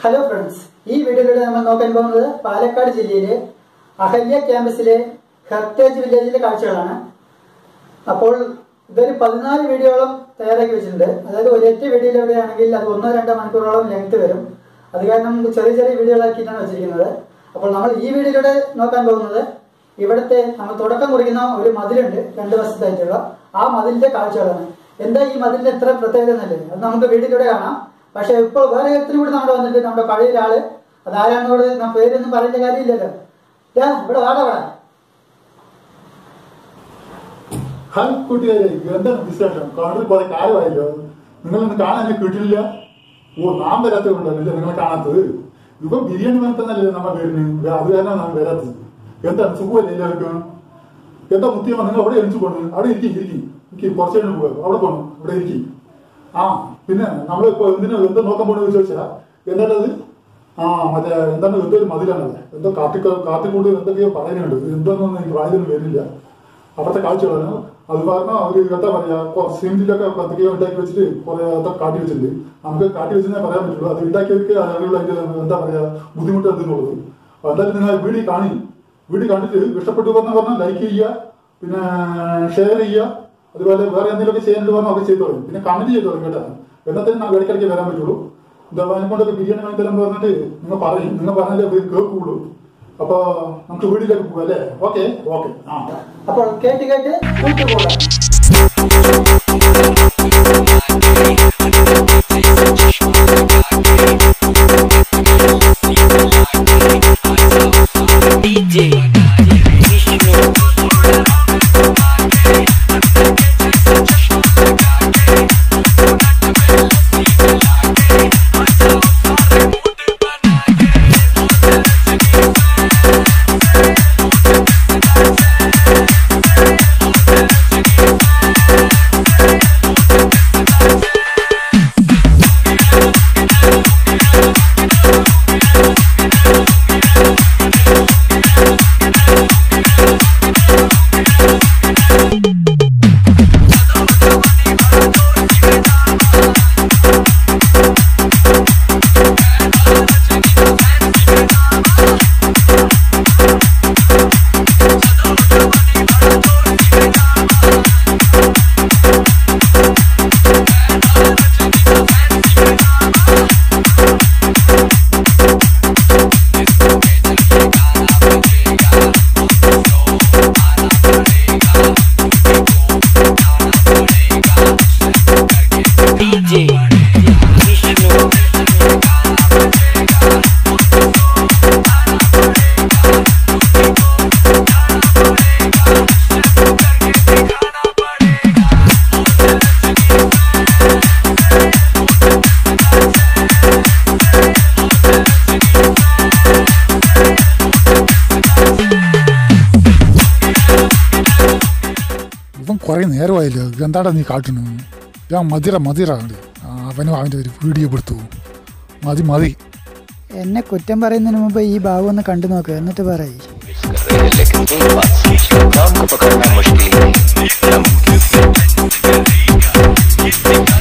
Hello friends, ഈ വീഡിയോയിലൂടെ നമ്മൾ നോക്കാൻ പോകുന്നത് പാലക്കാട് ജില്ലയിലെ അഹല്യ ക്യാമ്പസിലെ ഹെറിറ്റേജ് വില്ലേജിലെ കാഴ്ചകളാണ്. അപ്പോൾ ഇതൊരു 14 വീഡിയോയോളം തയ്യാറാക്കി വെച്ചിട്ടുണ്ട്. അതായത് ഒരൊറ്റ വീഡിയോയിലൂടെയാണെങ്കിൽ അത് 1-2 മണിക്കൂറോളം ലെങ്ത് വരും. അത് കാരണം ചെറിയ ചെറിയ വീഡിയോകളാക്കിയിട്ടാണ് വെച്ചിരിക്കുന്നത്. അപ്പോൾ നമ്മൾ ഈ വീഡിയോയിലൂടെ നോക്കാൻ പോകുന്നത് ഇവിടുത്തെ നമ്മൾ തുടക്കം കുറിക്കുന്ന ഒരു മതിലുണ്ട് 2 വശത്തായിട്ടുള്ള, ആ മതിലിന്റെ കാഴ്ചകളാണ്. എന്താ ഈ മതിലിന്റെ എത്ര പ്രത്യേകത എന്നല്ലേ, അത് നമുക്ക് വീഡിയോയിലൂടെ കാണാം. പക്ഷെ ഇപ്പോൾ വേറെ ഒത്തിരി കൂടി നമ്മുടെ വന്നിട്ട് നമ്മുടെ പഴയ ഒരാള്, അതാരാണോട് ഞാൻ പേരൊന്നും പറയേണ്ട കാര്യമില്ലല്ലോ. ഇവിടെ വാടാ. ഹായ് കൂട്ടുകാരെ, എന്താണ് വിശേഷം? കാണുന്നത് കുറെ കാലമായല്ലോ, നിങ്ങളൊന്നും കാണാൻ കിട്ടില്ല. നാം വരാത്തത് കൊണ്ടല്ലേ നിങ്ങളെ കാണാത്തത്. ഇപ്പം ബിരിയാണി വന്നിട്ടെന്നല്ലേ നമ്മ പേരിന്, അത് കാരണം നാം വരാത്തത്. എന്താണ് സുഖമല്ലേ എല്ലാവർക്കും? എന്താ മുത്തിയമ്മ നിങ്ങൾ അവിടെ എണിച്ചു പോണു? അവിടെ ഇരിക്കും കുറച്ചു കഴിഞ്ഞ് പോകാം. അവിടെ പോകണം, ഇവിടെ ഇരിക്കും. പിന്നെ നമ്മളിപ്പോ എന്താ നോക്കാൻ പോണെന്ന് ചോദിച്ചാ എന്താണത്? മറ്റേ എന്താണ് എന്തോ ഒരു മതിലാണത്, എന്തോ കാട്ടിക്കൂട്ട് എന്തൊക്കെയോ പറയുന്നുണ്ട്. എന്തോന്നൊന്നും എനിക്ക് വായിലൊന്നും വരുന്നില്ല. അവിടുത്തെ കാഴ്ചകളാണ്. അത് കാരണം അവര് എന്താ പറയാ, സിമെന്റിലൊക്കെ എന്തൊക്കെയോ ഉണ്ടാക്കി വെച്ചിട്ട് കുറെ അതൊക്കെ കാട്ടി വെച്ചിട്ടുണ്ട്. നമുക്ക് കാട്ടി വെച്ചെന്നേ പറയാൻ പറ്റുള്ളൂ. അത് ഉണ്ടാക്കിയവർക്ക് അറിയുള്ള അതിന്റെ എന്താ പറയാ ബുദ്ധിമുട്ട് എന്തെന്നുള്ളത്. എന്തായാലും നിങ്ങൾ വീഡിയോ കണ്ടിട്ട് ഇഷ്ടപ്പെട്ടു പറഞ്ഞാൽ ലൈക്ക് ചെയ്യുക, പിന്നെ ഷെയർ ചെയ്യുക. അതുപോലെ വേറെ എന്തെങ്കിലുമൊക്കെ ചെയ്യാൻ പറഞ്ഞാൽ ഒക്കെ ചെയ്തോളും. പിന്നെ കമന്റ് ചെയ്തോളും കേട്ടോ. എന്നത്തേനും ഞാൻ ഇടയ്ക്കിടയ്ക്ക് വരാൻ പറ്റുള്ളൂ. എന്താ അതിനെക്കൊണ്ടൊക്കെ ബിരിയാണി വാങ്ങി തരാൻ പറഞ്ഞിട്ട് നിങ്ങൾ പറഞ്ഞാലേ കേൾക്കുള്ളൂ. അപ്പൊ നമുക്ക് വീട്ടിലേക്ക് പോകാം അല്ലേ? ഓക്കെ. അപ്പോൾ കേട്ട് ഇപ്പം കുറെ നേരമായില്ലോ, എന്താടാ നീ കാട്ടുന്നു? ഞാൻ മതിരാണ്ട് അവനും അവൻ്റെ ഒരു വീഡിയോ എടുത്തു. മതി. എന്നെ കുറ്റം പറയുന്നതിന് മുമ്പ് ഈ ഭാഗം ഒന്ന് കണ്ടു നോക്ക്, എന്നിട്ട് പറയ്. काम को पकड़ना मुश्किल है।